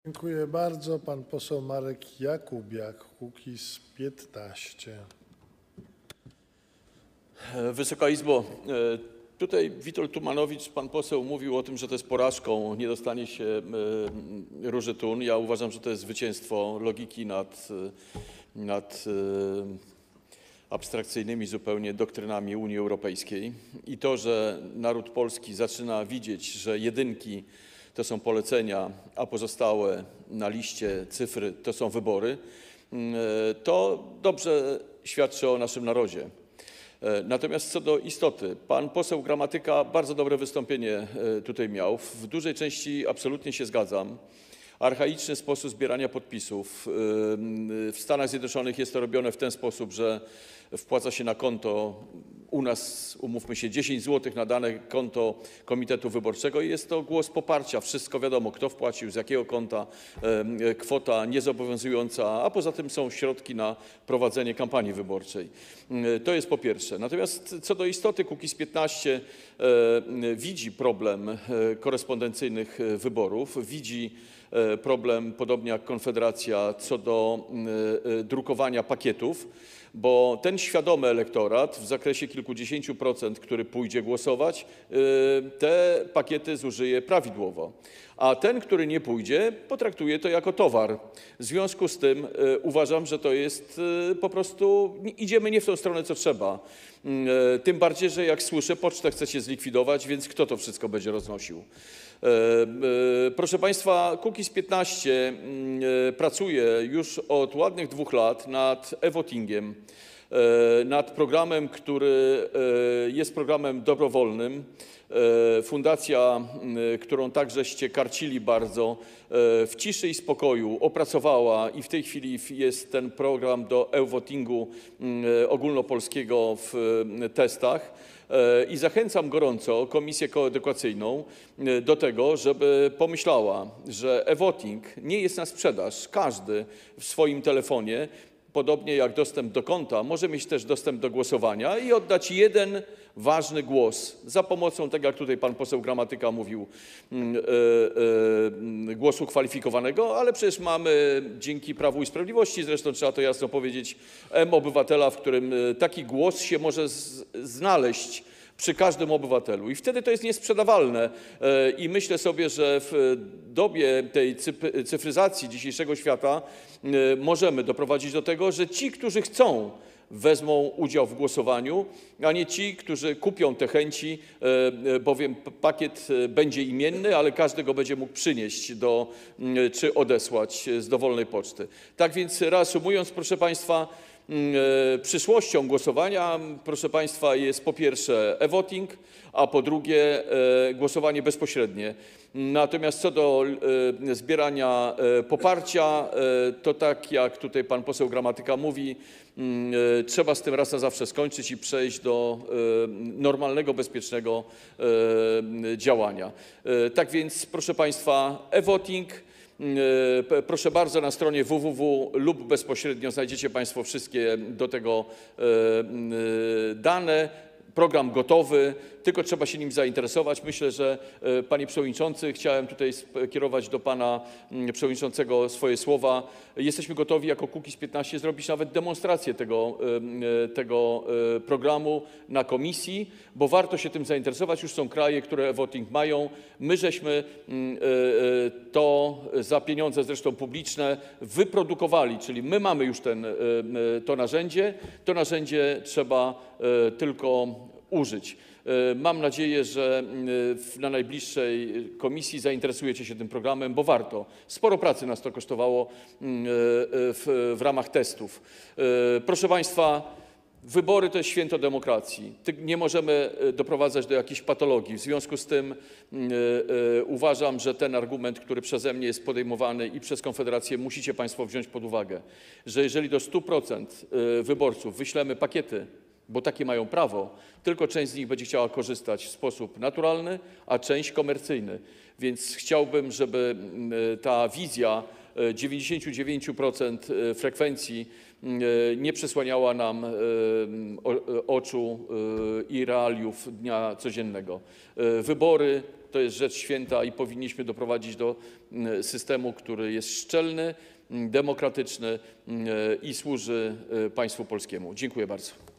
Dziękuję bardzo. Pan poseł Marek Jakubiak, Kukiz 15. Wysoka Izbo, tutaj Witold Tumanowicz, pan poseł, mówił o tym, że to jest porażką, nie dostanie się Róży Thun. Ja uważam, że to jest zwycięstwo logiki nad abstrakcyjnymi zupełnie doktrynami Unii Europejskiej i to, że naród polski zaczyna widzieć, że jedynki to są polecenia, a pozostałe na liście cyfry to są wybory, to dobrze świadczy o naszym narodzie. Natomiast co do istoty, pan poseł Gramatyka bardzo dobre wystąpienie tutaj miał. W dużej części absolutnie się zgadzam. Archaiczny sposób zbierania podpisów. W Stanach Zjednoczonych jest to robione w ten sposób, że wpłaca się na konto, u nas, umówmy się, 10 zł na dane konto komitetu wyborczego i jest to głos poparcia. Wszystko wiadomo, kto wpłacił, z jakiego konta, kwota niezobowiązująca, a poza tym są środki na prowadzenie kampanii wyborczej. To jest po pierwsze. Natomiast co do istoty, Kukiz 15 widzi problem korespondencyjnych wyborów, widzi problem, podobnie jak Konfederacja, co do drukowania pakietów, bo ten świadomy elektorat w zakresie kilkudziesięciu procent, który pójdzie głosować, te pakiety zużyje prawidłowo. A ten, który nie pójdzie, potraktuje to jako towar. W związku z tym uważam, że to jest po prostu, idziemy nie w tą stronę, co trzeba. Tym bardziej, że jak słyszę, pocztę chcecie zlikwidować, więc kto to wszystko będzie roznosił? Proszę Państwa, Kukiz 15 pracuje już od ładnych 2 lat nad e-votingiem, nad programem, który jest programem dobrowolnym. Fundacja, którą także karcili bardzo, w ciszy i spokoju opracowała i w tej chwili jest ten program do e-votingu ogólnopolskiego w testach. I zachęcam gorąco Komisję Koedukacyjną do tego, żeby pomyślała, że e-voting nie jest na sprzedaż. Każdy w swoim telefonie, podobnie jak dostęp do konta, może mieć też dostęp do głosowania i oddać jeden ważny głos za pomocą, tak jak tutaj pan poseł Gramatyka mówił, głosu kwalifikowanego, ale przecież mamy dzięki Prawu i Sprawiedliwości, zresztą trzeba to jasno powiedzieć, M-Obywatela, w którym taki głos się może znaleźć przy każdym obywatelu i wtedy to jest niesprzedawalne i myślę sobie, że w dobie tej cyfryzacji dzisiejszego świata możemy doprowadzić do tego, że ci, którzy chcą, wezmą udział w głosowaniu, a nie ci, którzy kupią te chęci, bowiem pakiet będzie imienny, ale każdy go będzie mógł przynieść czy odesłać z dowolnej poczty. Tak więc reasumując, proszę Państwa, przyszłością głosowania, proszę Państwa, jest po pierwsze e-voting, a po drugie głosowanie bezpośrednie. Natomiast co do zbierania poparcia, to tak jak tutaj pan poseł Gramatyka mówi, trzeba z tym raz na zawsze skończyć i przejść do normalnego, bezpiecznego działania. Tak więc, proszę Państwa, e-voting. Proszę bardzo, na stronie www lub bezpośrednio znajdziecie Państwo wszystkie do tego dane. Program gotowy, tylko trzeba się nim zainteresować. Myślę, że Panie Przewodniczący, chciałem tutaj skierować do Pana Przewodniczącego swoje słowa. Jesteśmy gotowi jako Kukiz 15 zrobić nawet demonstrację tego programu na komisji, bo warto się tym zainteresować. Już są kraje, które e-voting mają. My żeśmy to za pieniądze zresztą publiczne wyprodukowali, czyli my mamy już to narzędzie. To narzędzie trzeba tylko użyć. Mam nadzieję, że na najbliższej komisji zainteresujecie się tym programem, bo warto. Sporo pracy nas to kosztowało w ramach testów. Proszę Państwa, wybory to jest święto demokracji. Nie możemy doprowadzać do jakichś patologii. W związku z tym uważam, że ten argument, który przeze mnie jest podejmowany i przez Konfederację, musicie Państwo wziąć pod uwagę, że jeżeli do 100% wyborców wyślemy pakiety, bo takie mają prawo, tylko część z nich będzie chciała korzystać w sposób naturalny, a część komercyjny. Więc chciałbym, żeby ta wizja 99% frekwencji nie przesłaniała nam oczu i realiów dnia codziennego. Wybory to jest rzecz święta i powinniśmy doprowadzić do systemu, który jest szczelny, demokratyczny i służy państwu polskiemu. Dziękuję bardzo.